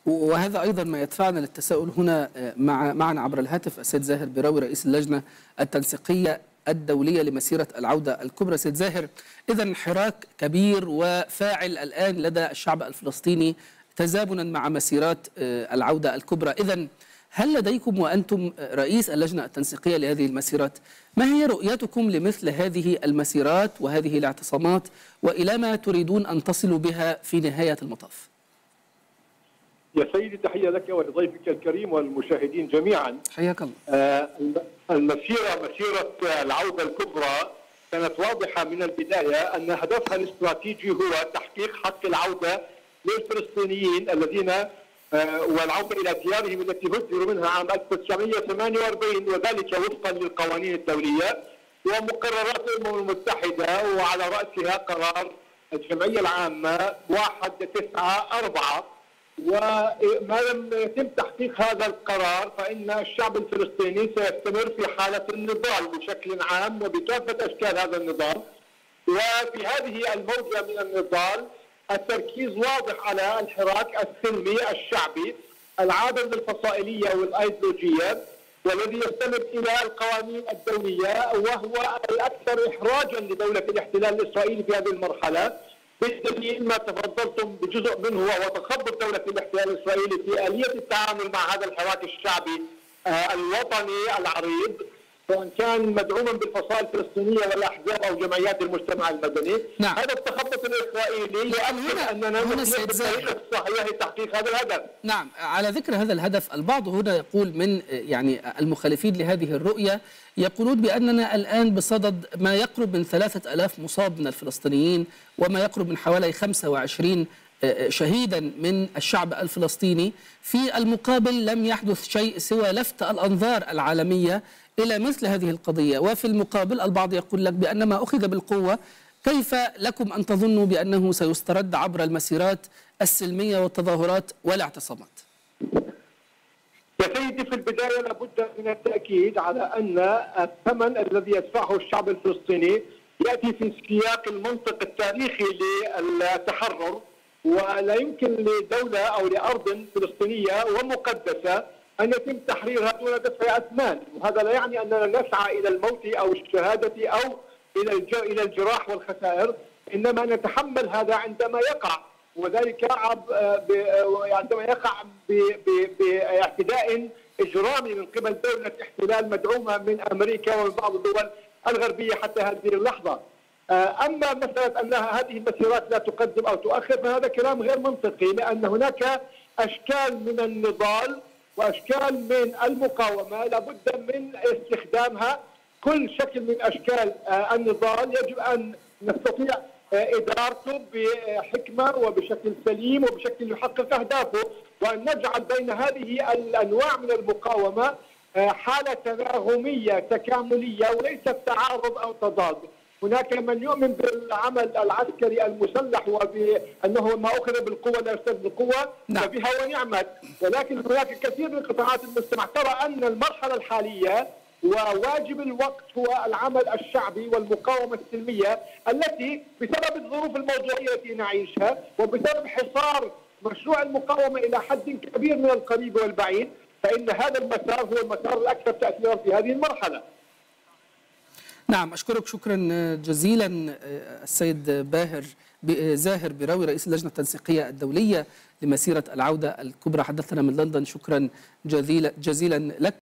وهذا أيضا ما يدفعنا للتساؤل هنا معنا عبر الهاتف السيد زاهر بيراوي رئيس اللجنة التنسيقية الدولية لمسيرة العودة الكبرى. سيد زاهر، إذن حراك كبير وفاعل الآن لدى الشعب الفلسطيني تزامنا مع مسيرات العودة الكبرى. إذن هل لديكم وأنتم رئيس اللجنة التنسيقية لهذه المسيرات ما هي رؤيتكم لمثل هذه المسيرات وهذه الاعتصامات، وإلى ما تريدون أن تصلوا بها في نهاية المطاف؟ يا سيدي، تحية لك ولضيفك الكريم والمشاهدين جميعا. حياك الله. مسيرة العودة الكبرى كانت واضحة من البداية أن هدفها الاستراتيجي هو تحقيق حق العودة للفلسطينيين الذين والعودة إلى ديارهم التي هجروا منها عام 1948، وذلك وفقا للقوانين الدولية ومقررات الأمم المتحدة، وعلى رأسها قرار الجمعية العامة 194. وما لم يتم تحقيق هذا القرار فإن الشعب الفلسطيني سيستمر في حالة النضال بشكل عام وبكافة أشكال هذا النضال. وفي هذه الموجة من النضال التركيز واضح على الحراك السلمي الشعبي العابر للفصائلية والأيديولوجية، والذي يستند إلى القوانين الدولية، وهو الأكثر إحراجا لدولة الاحتلال الإسرائيلي في هذه المرحلة، بالدليل ما تفضلتم بجزء منه وهو تخبط دولة الاحتلال الإسرائيلي في آلية التعامل مع هذا الحراك الشعبي الوطني العريض، سواء كان مدعوما بالفصائل الفلسطينية والأحزاب أو جمعيات المجتمع المدني. نعم. هذا التخبط الإسرائيلي يؤكد أننا نسير بالطريق الصحيح لتحقيق هذا الهدف. نعم، على ذكر هذا الهدف، البعض هنا يقول من المخالفين لهذه الرؤية يقولون بأننا الآن بصدد ما يقرب من 3000 مصاب من الفلسطينيين وما يقرب من حوالي 25 شهيدا من الشعب الفلسطيني. في المقابل لم يحدث شيء سوى لفت الأنظار العالمية إلى مثل هذه القضية، وفي المقابل البعض يقول لك بأن ما أخذ بالقوة، كيف لكم أن تظنوا بأنه سيسترد عبر المسيرات السلمية والتظاهرات والاعتصامات؟ يا سيدي، في البداية لابد من التأكيد على أن الثمن الذي يدفعه الشعب الفلسطيني يأتي في سياق المنطق التاريخي للتحرر، ولا يمكن لدولة أو لأرض فلسطينية ومقدسة أن يتم تحريرها دون دفع أثمان. وهذا لا يعني أننا نسعى إلى الموت أو الشهادة أو إلى الجراح والخسائر، إنما نتحمل هذا عندما يقع، وذلك عندما يقع باعتداء إجرامي من قبل دولة احتلال مدعومة من أمريكا ومن بعض الدول الغربية حتى هذه اللحظة. أما مسألة أن هذه المسيرات لا تقدم أو تؤخر فهذا كلام غير منطقي، لأن هناك أشكال من النضال وأشكال من المقاومة لابد من استخدامها. كل شكل من أشكال النضال يجب أن نستطيع إدارته بحكمة وبشكل سليم وبشكل يحقق أهدافه، وأن نجعل بين هذه الأنواع من المقاومة حالة تناغمية تكاملية وليست تعارض أو تضاد. هناك من يؤمن بالعمل العسكري المسلح وبأنه ما أخذ بالقوة لا يستد بالقوة، فبها ونعمت، ولكن هناك كثير من قطاعات المجتمع ترى أن المرحلة الحالية وواجب الوقت هو العمل الشعبي والمقاومة السلمية التي بسبب الظروف الموضوعية التي نعيشها وبسبب حصار مشروع المقاومة إلى حد كبير من القريب والبعيد، فإن هذا المسار هو المسار الأكثر تأثيرا في هذه المرحلة. نعم، أشكرك شكرا جزيلا السيد زاهر بيراوي رئيس اللجنة التنسيقية الدولية لمسيرة العودة الكبرى، حدثنا من لندن. شكرا جزيلا لك.